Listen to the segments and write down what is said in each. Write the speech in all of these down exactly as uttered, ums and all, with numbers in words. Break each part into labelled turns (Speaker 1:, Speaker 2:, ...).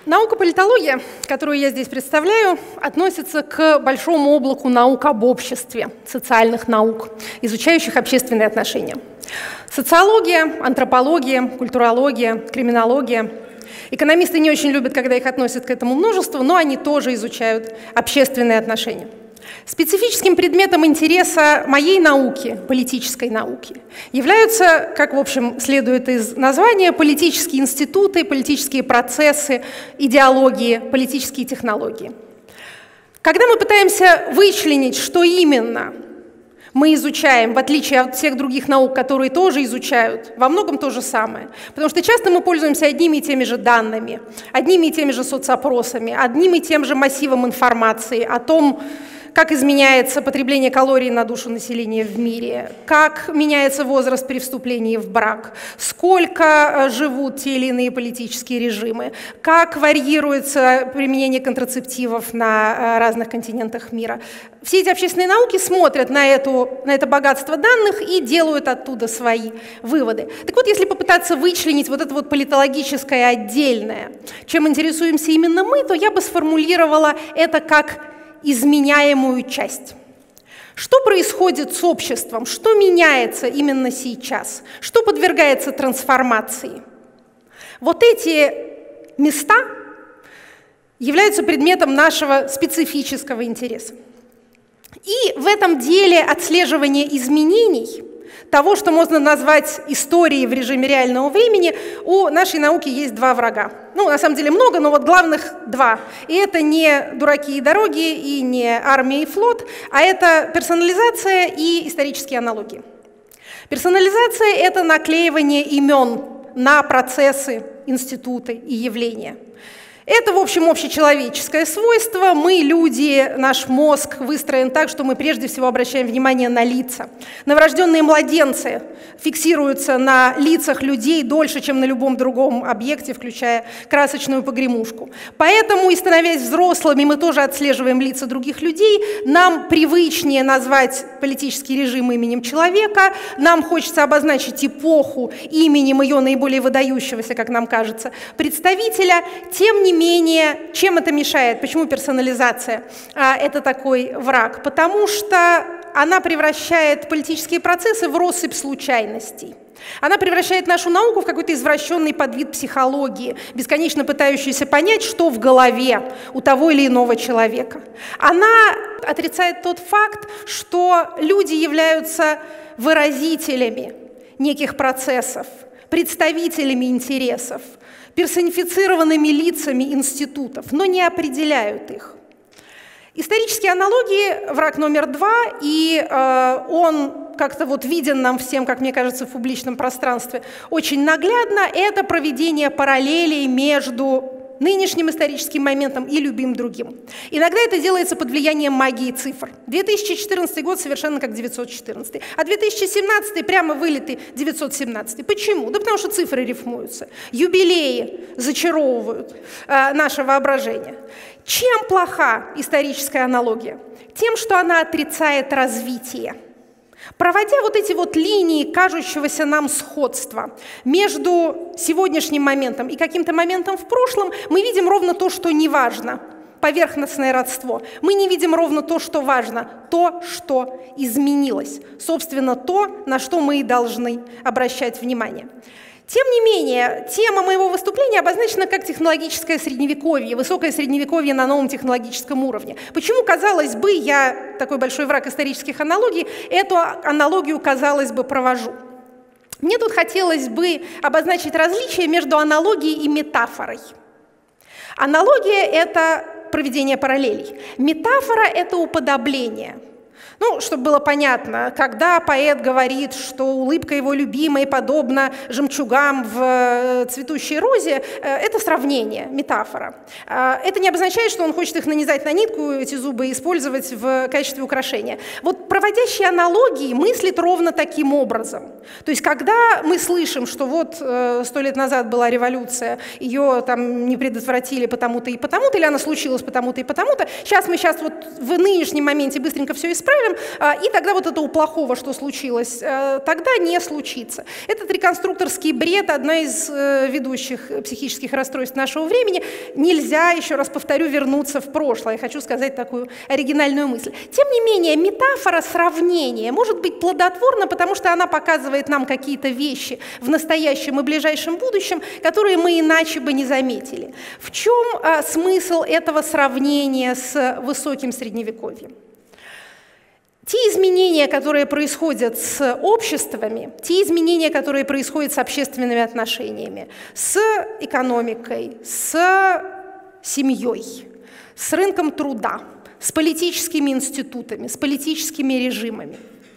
Speaker 1: Наука политология, которую я здесь представляю, относится к большому облаку наук об обществе, социальных наук, изучающих общественные отношения. Социология, антропология, культурология, криминология. Экономисты не очень любят, когда их относят к этому множеству, но они тоже изучают общественные отношения. Специфическим предметом интереса моей науки, политической науки, являются, как, в общем, следует из названия, политические институты, политические процессы, идеологии, политические технологии. Когда мы пытаемся вычленить, что именно мы изучаем, в отличие от всех других наук, которые тоже изучают, во многом то же самое. Потому что часто мы пользуемся одними и теми же данными, одними и теми же соцопросами, одним и тем же массивом информации о том, как изменяется потребление калорий на душу населения в мире, как меняется возраст при вступлении в брак, сколько живут те или иные политические режимы, как варьируется применение контрацептивов на разных континентах мира. Все эти общественные науки смотрят на, эту, на это богатство данных и делают оттуда свои выводы. Так вот, если попытаться вычленить вот это вот политологическое отдельное, чем интересуемся именно мы, то я бы сформулировала это как изменяемую часть. Что происходит с обществом? Что меняется именно сейчас? Что подвергается трансформации? Вот эти места являются предметом нашего специфического интереса. И в этом деле отслеживания изменений, того, что можно назвать историей в режиме реального времени, у нашей науки есть два врага. Ну, на самом деле много, но вот главных два. И это не дураки и дороги, и не армия и флот, а это персонализация и исторические аналогии. Персонализация – это наклеивание имен на процессы, институты и явления. Это, в общем, общечеловеческое свойство. Мы, люди, наш мозг выстроен так, что мы прежде всего обращаем внимание на лица. Новорожденные младенцы фиксируются на лицах людей дольше, чем на любом другом объекте, включая красочную погремушку. Поэтому, и становясь взрослыми, мы тоже отслеживаем лица других людей. Нам привычнее назвать политический режим именем человека. Нам хочется обозначить эпоху именем ее наиболее выдающегося, как нам кажется, представителя. Тем не менее, чем это мешает? Почему персонализация а, это такой враг? Потому что она превращает политические процессы в россыпь случайностей. Она превращает нашу науку в какой-то извращенный подвид психологии, бесконечно пытающийся понять, что в голове у того или иного человека. Она отрицает тот факт, что люди являются выразителями неких процессов, представителями интересов, персонифицированными лицами институтов, но не определяют их. Исторические аналогии – враг номер два, и э, он как-то вот виден нам всем, как мне кажется, в публичном пространстве очень наглядно. Это проведение параллелей между нынешним историческим моментом и любым другим. Иногда это делается под влиянием магии цифр. две тысячи четырнадцатый год совершенно как девятьсот четырнадцатый, а две тысячи семнадцатый прямо вылитый девятьсот семнадцатый. Почему? Да потому что цифры рифмуются. Юбилеи зачаровывают э, наше воображение. Чем плоха историческая аналогия? Тем, что она отрицает развитие. Проводя вот эти вот линии кажущегося нам сходства между сегодняшним моментом и каким-то моментом в прошлом, мы видим ровно то, что не важно, поверхностное родство. Мы не видим ровно то, что важно, то, что изменилось. Собственно, то, на что мы и должны обращать внимание. Тем не менее, тема моего выступления обозначена как технологическое средневековье, высокое средневековье на новом технологическом уровне. Почему, казалось бы, я такой большой враг исторических аналогий, эту аналогию, казалось бы, провожу? Мне тут хотелось бы обозначить различие между аналогией и метафорой. Аналогия – это проведение параллелей. Метафора – это уподобление. Ну, чтобы было понятно, когда поэт говорит, что улыбка его любимой подобна жемчугам в цветущей розе, это сравнение, метафора. Это не обозначает, что он хочет их нанизать на нитку, эти зубы, и использовать в качестве украшения. Вот проводящий аналогии мыслит ровно таким образом. То есть, когда мы слышим, что вот сто лет назад была революция, ее там не предотвратили потому-то и потому-то, или она случилась потому-то и потому-то, сейчас мы сейчас вот в нынешнем моменте быстренько все исправим, старым, и тогда вот этого плохого, что случилось, тогда не случится. Этот реконструкторский бред – одна из ведущих психических расстройств нашего времени. Нельзя, еще раз повторю, вернуться в прошлое. Я хочу сказать такую оригинальную мысль. Тем не менее, метафора сравнения может быть плодотворна, потому что она показывает нам какие-то вещи в настоящем и ближайшем будущем, которые мы иначе бы не заметили. В чем а, смысл этого сравнения с высоким средневековьем? Те изменения, которые происходят с обществами, те изменения, которые происходят с общественными отношениями, с экономикой, с семьей, с рынком труда, с политическими институтами, с политическими режимами,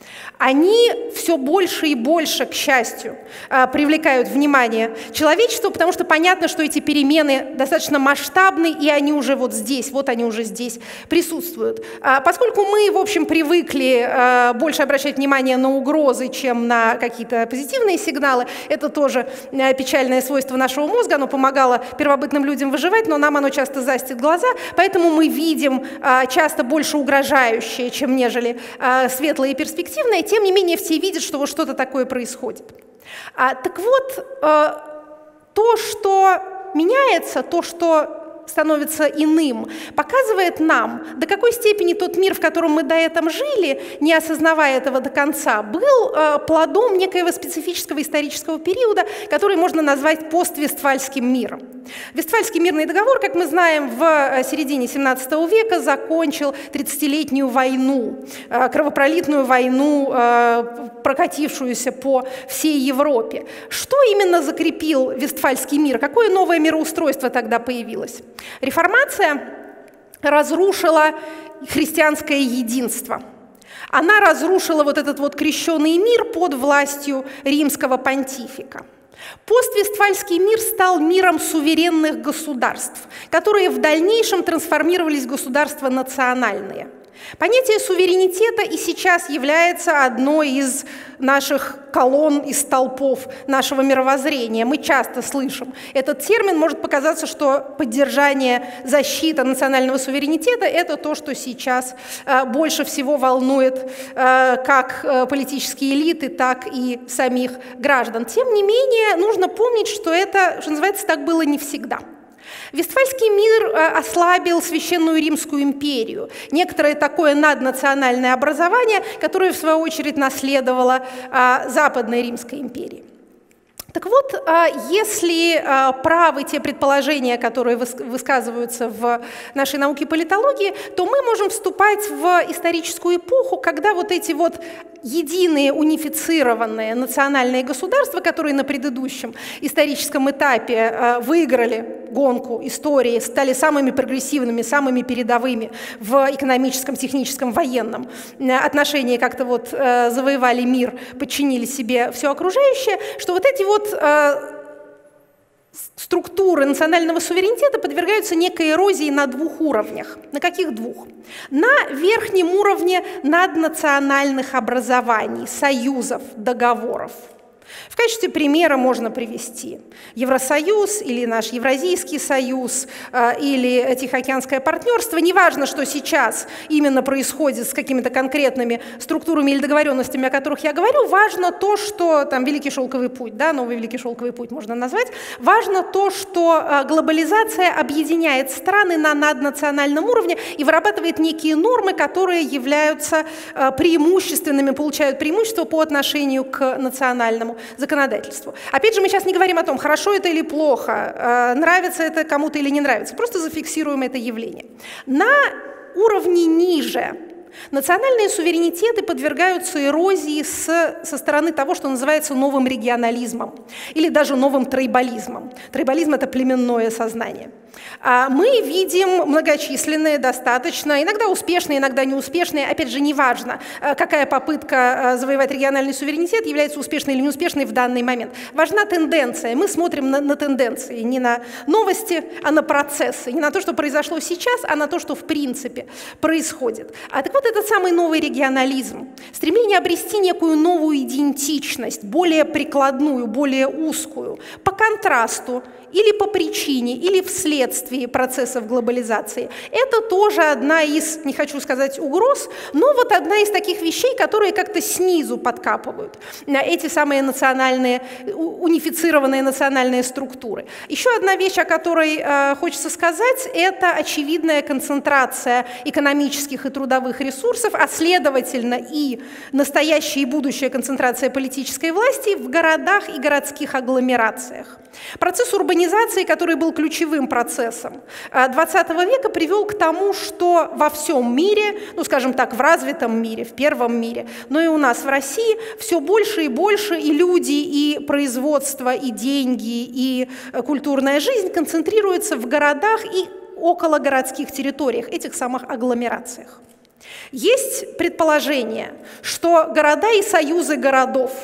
Speaker 1: они все больше и больше, к счастью, привлекают внимание человечества, потому что понятно, что эти перемены достаточно масштабны, и они уже вот здесь, вот они уже здесь присутствуют. Поскольку мы, в общем, привыкли больше обращать внимание на угрозы, чем на какие-то позитивные сигналы, это тоже печальное свойство нашего мозга, оно помогало первобытным людям выживать, но нам оно часто застит глаза, поэтому мы видим часто больше угрожающее, чем нежели светлое и перспективное. Тем не менее, все видят, что вот что-то такое происходит. А, так вот, э, то, что меняется, то, что становится иным, показывает нам, до какой степени тот мир, в котором мы до этого жили, не осознавая этого до конца, был э, плодом некоего специфического исторического периода, который можно назвать поствестфальским миром. Вестфальский мирный договор, как мы знаем, в середине семнадцатого века закончил тридцатилетнюю войну, э, кровопролитную войну, э, прокатившуюся по всей Европе. Что именно закрепил Вестфальский мир? Какое новое мироустройство тогда появилось? Реформация разрушила христианское единство. Она разрушила вот этот вот крещенный мир под властью римского понтифика. Поствестфальский мир стал миром суверенных государств, которые в дальнейшем трансформировались в государства национальные. Понятие суверенитета и сейчас является одной из наших колонн и столпов нашего мировоззрения. Мы часто слышим этот термин. Может показаться, что поддержание, защита национального суверенитета – это то, что сейчас э, больше всего волнует э, как э, политические элиты, так и самих граждан. Тем не менее, нужно помнить, что это, что называется, так было не всегда. Вестфальский мир ослабил Священную Римскую империю, некоторое такое наднациональное образование, которое, в свою очередь, наследовало Западной Римской империи. Так вот, если правы те предположения, которые высказываются в нашей науке политологии, то мы можем вступать в историческую эпоху, когда вот эти вот единые унифицированные национальные государства, которые на предыдущем историческом этапе выиграли гонку истории, стали самыми прогрессивными, самыми передовыми в экономическом, техническом, военном отношении, как-то вот завоевали мир, подчинили себе все окружающее, что вот эти вот структуры национального суверенитета подвергаются некой эрозии на двух уровнях. На каких двух? На верхнем уровне наднациональных образований, союзов, договоров. В качестве примера можно привести Евросоюз или наш Евразийский союз, или Тихоокеанское партнерство. Неважно, что сейчас именно происходит с какими-то конкретными структурами или договоренностями, о которых я говорю, важно то, что там Великий Шелковый путь, да, новый Великий Шелковый путь можно назвать, важно то, что глобализация объединяет страны на наднациональном уровне и вырабатывает некие нормы, которые являются преимущественными, получают преимущество по отношению к национальному законодательству. Опять же, мы сейчас не говорим о том, хорошо это или плохо, нравится это кому-то или не нравится, просто зафиксируем это явление. На уровне ниже национальные суверенитеты подвергаются эрозии с, со стороны того, что называется новым регионализмом или даже новым тройбализмом. Тройбализм – это племенное сознание. Мы видим многочисленные, достаточно, иногда успешные, иногда неуспешные, опять же, неважно, какая попытка завоевать региональный суверенитет является успешной или неуспешной в данный момент. Важна тенденция, мы смотрим на, на тенденции, не на новости, а на процессы, не на то, что произошло сейчас, а на то, что в принципе происходит. А так вот, вот этот самый новый регионализм, стремление обрести некую новую идентичность, более прикладную, более узкую, по контрасту или по причине, или вследствие процессов глобализации. Это тоже одна из, не хочу сказать угроз, но вот одна из таких вещей, которые как-то снизу подкапывают эти самые национальные, унифицированные национальные структуры. Еще одна вещь, о которой э, хочется сказать, это очевидная концентрация экономических и трудовых ресурсов, а следовательно и настоящая и будущая концентрация политической власти в городах и городских агломерациях. Процесс урбанизации, который был ключевым процессом двадцатого века, привел к тому, что во всем мире, ну, скажем так, в развитом мире, в первом мире, но и у нас в России все больше и больше и люди, и производство, и деньги, и культурная жизнь концентрируются в городах и окологородских территориях, этих самых агломерациях. Есть предположение, что города и союзы городов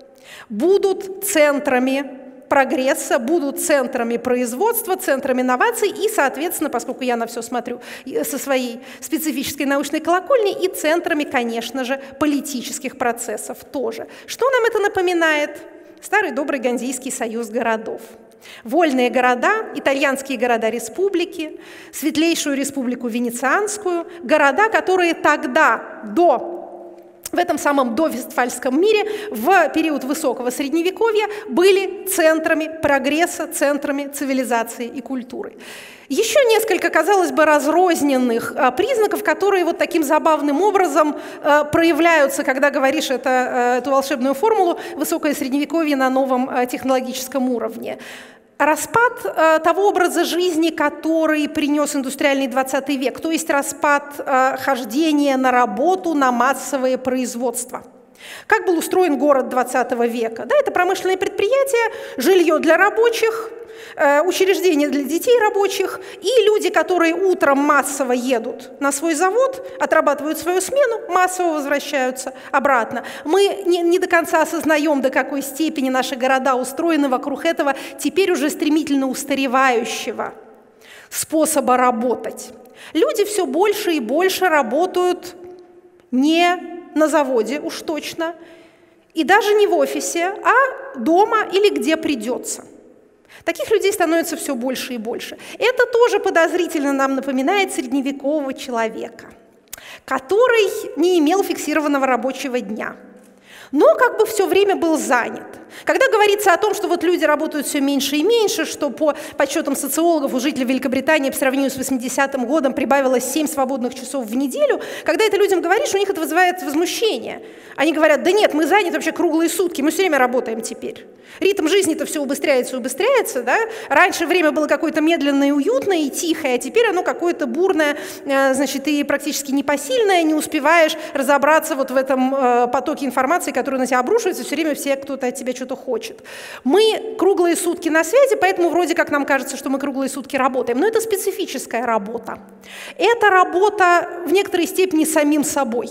Speaker 1: будут центрами прогресса, будут центрами производства, центрами инноваций и, соответственно, поскольку я на все смотрю со своей специфической научной колокольни, и центрами, конечно же, политических процессов тоже. Что нам это напоминает? Старый добрый Ганзейский союз городов. Вольные города, итальянские города-республики, светлейшую республику Венецианскую, города, которые тогда, до в этом самом довестфальском мире, в период высокого средневековья, были центрами прогресса, центрами цивилизации и культуры. Еще несколько, казалось бы, разрозненных а, признаков, которые вот таким забавным образом а, проявляются, когда говоришь это, а, эту волшебную формулу «высокое средневековье на новом а, технологическом уровне». Распад э, того образа жизни, который принес индустриальный двадцатый век, то есть распад э, хождения на работу, на массовое производство. Как был устроен город двадцатого века? Да, это промышленные предприятия, жилье для рабочих, э, учреждения для детей рабочих и люди, которые утром массово едут на свой завод, отрабатывают свою смену, массово возвращаются обратно. Мы не, не до конца осознаем, до какой степени наши города устроены вокруг этого теперь уже стремительно устаревающего способа работать. Люди все больше и больше работают не на заводе уж точно, и даже не в офисе, а дома или где придется. Таких людей становится все больше и больше. Это тоже подозрительно нам напоминает средневекового человека, который не имел фиксированного рабочего дня, но как бы все время был занят. Когда говорится о том, что вот люди работают все меньше и меньше, что по подсчетам социологов у жителей Великобритании по сравнению с восьмидесятым годом прибавилось семь свободных часов в неделю, когда это людям говоришь, у них это вызывает возмущение. Они говорят: да нет, мы заняты вообще круглые сутки, мы все время работаем теперь. Ритм жизни-то все убыстряется и убыстряется, да? Раньше время было какое-то медленное, уютное и тихое, а теперь оно какое-то бурное, значит, и практически непосильное, не успеваешь разобраться вот в этом потоке информации, который на тебя обрушивается, все время все кто-то от тебя что-то хочет. Мы круглые сутки на связи, поэтому вроде как нам кажется, что мы круглые сутки работаем, но это специфическая работа. Это работа в некоторой степени самим собой.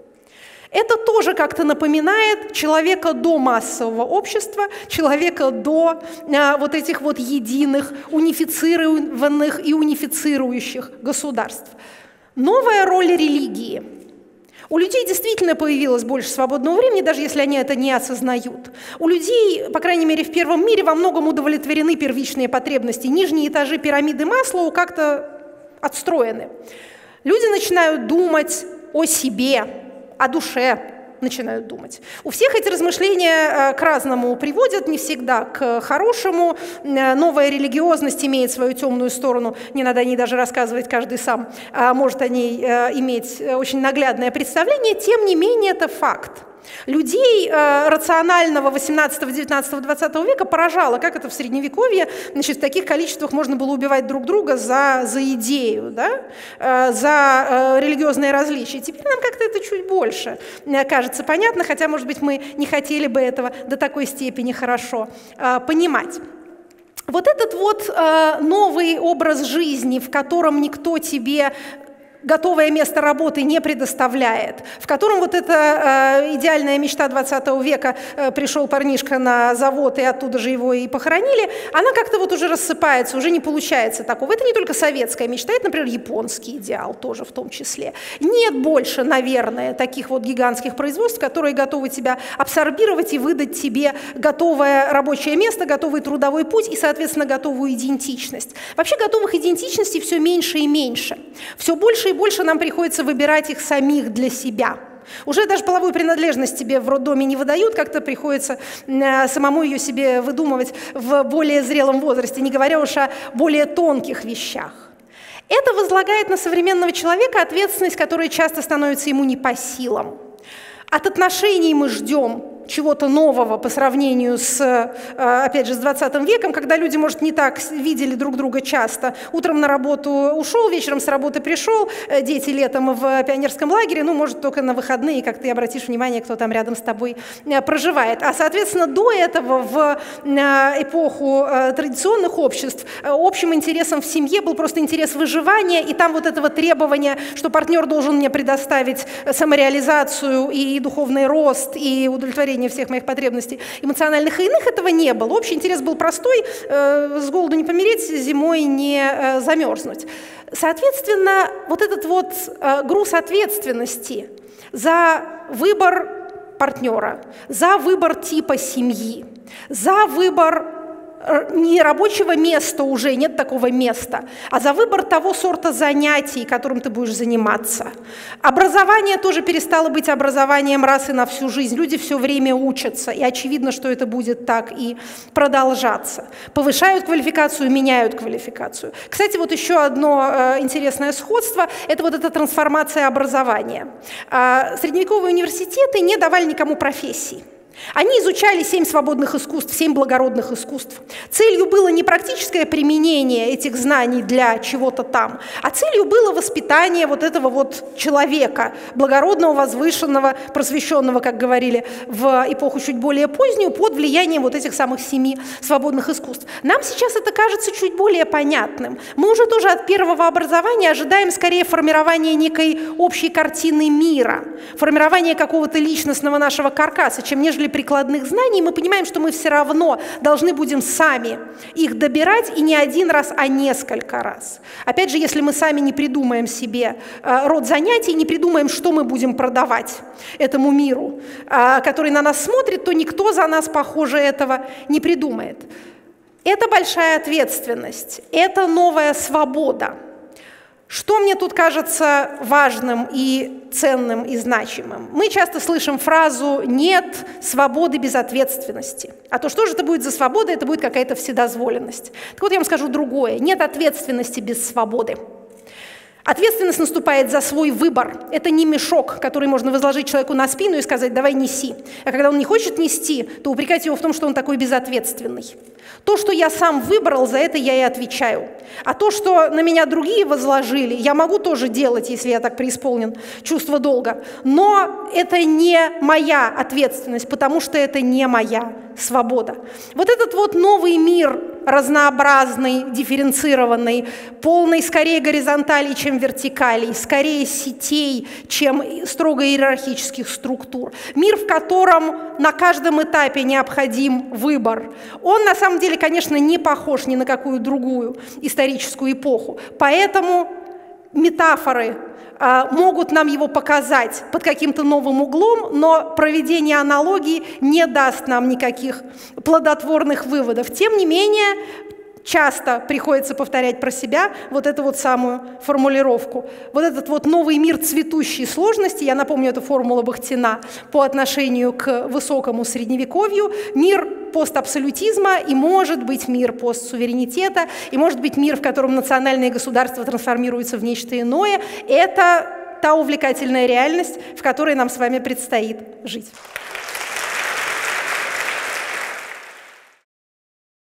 Speaker 1: Это тоже как-то напоминает человека до массового общества, человека до а, вот этих вот единых, унифицированных и унифицирующих государств. Новая роль религии. У людей действительно появилось больше свободного времени, даже если они это не осознают. У людей, по крайней мере, в первом мире во многом удовлетворены первичные потребности. Нижние этажи пирамиды Маслоу как-то отстроены. Люди начинают думать о себе, о душе начинают думать. У всех эти размышления к разному приводят, не всегда к хорошему. Новая религиозность имеет свою темную сторону, не надо о ней даже рассказывать, каждый сам может о ней иметь очень наглядное представление, тем не менее это факт. Людей э, рационального восемнадцатого, девятнадцатого, двадцатого века поражало, как это в Средневековье, значит, в таких количествах можно было убивать друг друга за, за идею, да? э, за э, религиозные различия. Теперь нам как-то это чуть больше э, кажется понятно, хотя, может быть, мы не хотели бы этого до такой степени хорошо э, понимать. Вот этот вот э, новый образ жизни, в котором никто тебе готовое место работы не предоставляет, в котором вот эта э, идеальная мечта двадцатого века, э, пришел парнишка на завод, и оттуда же его и похоронили, она как-то вот уже рассыпается, уже не получается такого. Это не только советская мечта, это, например, японский идеал тоже в том числе. Нет больше, наверное, таких вот гигантских производств, которые готовы тебя абсорбировать и выдать тебе готовое рабочее место, готовый трудовой путь и, соответственно, готовую идентичность. Вообще готовых идентичностей все меньше и меньше. Все больше и больше нам приходится выбирать их самих для себя. Уже даже половую принадлежность тебе в роддоме не выдают, как-то приходится э, самому ее себе выдумывать в более зрелом возрасте, не говоря уж о более тонких вещах. Это возлагает на современного человека ответственность, которая часто становится ему не по силам. От отношений мы ждем чего-то нового по сравнению с, опять же, с двадцатым веком, когда люди, может, не так видели друг друга часто. Утром на работу ушел, вечером с работы пришел, дети летом в пионерском лагере, ну, может, только на выходные, как ты обратишь внимание, кто там рядом с тобой проживает. А, соответственно, до этого, в эпоху традиционных обществ, общим интересом в семье был просто интерес выживания, и там вот этого требования, что партнер должен мне предоставить самореализацию и духовный рост, и удовлетворение всех моих потребностей эмоциональных и иных, этого не было. Общий интерес был простой, э, с голоду не помереть, зимой не э, замерзнуть. Соответственно, вот этот вот э, груз ответственности за выбор партнера, за выбор типа семьи, за выбор не рабочего места уже, нет такого места, а за выбор того сорта занятий, которым ты будешь заниматься. Образование тоже перестало быть образованием раз и на всю жизнь. Люди все время учатся, и очевидно, что это будет так и продолжаться. Повышают квалификацию, меняют квалификацию. Кстати, вот еще одно э, интересное сходство – это вот эта трансформация образования. Э, средневековые университеты не давали никому профессий. Они изучали семь свободных искусств, семь благородных искусств. Целью было не практическое применение этих знаний для чего-то там, а целью было воспитание вот этого вот человека, благородного, возвышенного, просвещенного, как говорили в эпоху чуть более позднюю, под влиянием вот этих самых семи свободных искусств. Нам сейчас это кажется чуть более понятным. Мы уже тоже от первого образования ожидаем скорее формирования некой общей картины мира, формирования какого-то личностного нашего каркаса, чем нежели прикладных знаний. Мы понимаем, что мы все равно должны будем сами их добирать, и не один раз, а несколько раз. Опять же, если мы сами не придумаем себе э, род занятий, не придумаем, что мы будем продавать этому миру, э, который на нас смотрит, то никто за нас, похоже, этого не придумает. Это большая ответственность, это новая свобода. Что мне тут кажется важным и ценным и значимым? Мы часто слышим фразу «нет свободы без ответственности». А то что же это будет за свобода? Это будет какая-то вседозволенность. Так вот я вам скажу другое. Нет ответственности без свободы. Ответственность наступает за свой выбор. Это не мешок, который можно возложить человеку на спину и сказать «давай неси». А когда он не хочет нести, то упрекать его в том, что он такой безответственный. То, что я сам выбрал, за это я и отвечаю. А то, что на меня другие возложили, я могу тоже делать, если я так преисполнен чувства долга. Но это не моя ответственность, потому что это не моя свобода. Вот этот вот новый мир, разнообразный, дифференцированный, полный скорее горизонталей, чем вертикалей, скорее сетей, чем строго иерархических структур. Мир, в котором на каждом этапе необходим выбор. Он на самом деле, конечно, не похож ни на какую другую историческую эпоху. Поэтому метафоры а, могут нам его показать под каким-то новым углом, но проведение аналогии не даст нам никаких плодотворных выводов. Тем не менее, часто приходится повторять про себя вот эту вот самую формулировку. Вот этот вот новый мир цветущей сложности, я напомню, это формула Бахтина по отношению к высокому средневековью, мир постабсолютизма и, может быть, мир постсуверенитета, и, может быть, мир, в котором национальные государства трансформируются в нечто иное. Это та увлекательная реальность, в которой нам с вами предстоит жить.